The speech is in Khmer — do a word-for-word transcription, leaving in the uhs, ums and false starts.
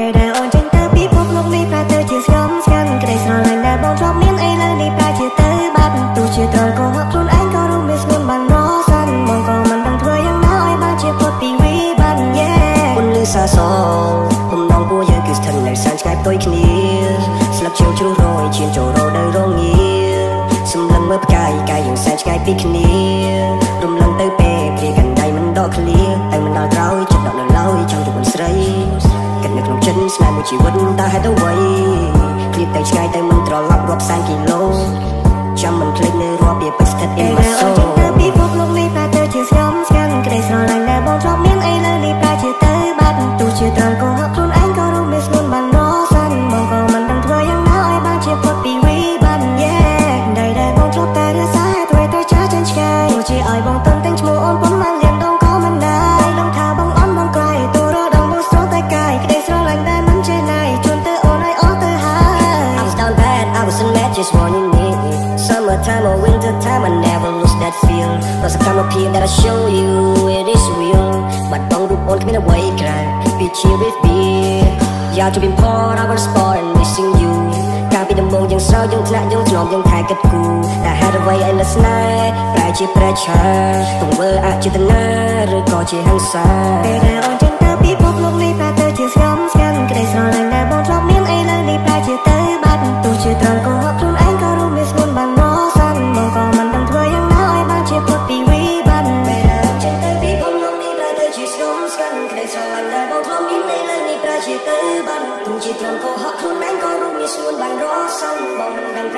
ពេលដែលអូនចេញទៅពីពុកលោកនេះប្រែទៅជាស្ងំស្ងាត់ក្តីស្រឡាញ់ដែលបងធ្លាប់មានឥឡូវនេះប្រែជាទៅបាត់ទោះជាត្រង់ក៏ហត់ខ្លួនឯងក៏រួមមានស្ងួនបានរសាន់បងក៏មិនដឹងធ្វើយ៉ាងណាឲ្យបានជាផុតពីវិបត្តិ yeah មុនលឺសាសងបំណងពួកយើងគឺស្ថិតនៅសានឆ្ងាយផ្ទុយគ្នាស្លឹកឈើជ្រុះរយឈានចូលរនៅរងាសម្លឹងមើលផ្កាយកាយយើងសែនឆ្ងាយពីគ្នារំលងទៅពេលព្រាកណ្ដៃមិនដកឃ្លាតែមិនដល់ក្រោយចិត្តដកនៅឡើយចង់ជួបមិនស្រីគិតនៅក្នុងចិត្តស្នេហ៍មួយជីវិតតើហេតុអ្វីឃ្លាតទៅឆ្ងាយទៅមិនត្រឡប់រាប់សែនគីឡូចាំមិនភ្លេចនៅរាល់ពាក្យពេចន៍ស្ថិត in my soul ទៅពីពុកលោកនេះប្រែទៅជាស្ងំស្ងាត់ក្តីស្រឡាញ់ដែលបងធ្លាប់មានឥឡូវនេះប្រែជាទៅបាត់ទោះជាត្រង់ក៏ហត់ខ្លួនឯងក៏រួមមានស្ងួនបានរសាន់បងក៏មិនដឹងធ្វើយ៉ាងណាឲ្យបានជាផុតពីវិបត្តិ yeah ដែលដែលបងធ្លាប់តែរសាហេតុអ្វីតែចាស់ចាញ់ឆ្ងាយទោះជាឲ្យបងតន់តែងឈ្មោះអូនប៉ុន្មានលានដងក៏មិនដែរដឹងថាបងអន់បងក្រៃទូរដងមកស្រោតែកាយក្តីស្រឡាញ់ដែលមិនចេះណាយជូនទៅអូនឲ្យអស់ទៅហើយ I was down bad I wasn't mad just wanting it summertime or winter time I never lose that feel រសកម្មភាព that I show you it is real បាត់បង់រូបអូនគ្មានអ្វីក្រៅពីជីវិតវាយ៉ាទៅពីផរ I was born missing you កាលពីដំបូងយើងស្រោចយើងថ្នាក់យើងធ្នមយើងថែគិតគូរតែហេតុអ្វីឯនៅស្នេហ៍ប្រែជាប្រែឆាទង្វើអចេតនាឬក៏ជាហិង្សាពេលដែលអូនចេញទៅពីពុកលោកនេះប្រែទៅជាស្ងំស្ងាត់ក្តីស្រឡាញ់ដែលបងធ្លាប់មានឥឡូវនេះប្រែជាទៅបាត់ទោះជាត្រង់ក៏ហត់ខ្លួនឯងក៏រួមមានស្ងួនបានរសាន់បងក៏មិនដឹងធ្វើយ៉ាងណាឲ្យបានជាផុតពីវិបត្តិពេលដែលអូនចេញទៅពីពុកលោកនេះប្រែទៅជាស្ងំស្ងាត់ក្តីស្រឡាញ់ដែលបងធ្លាប់មានឥឡូវនេះប្រែជាទៅបាត់ទោះជាត្រង់ក៏ហត់ខ្លួនឯងក៏រួមមានស្ងួនបានរសាន់បងមិនដឹង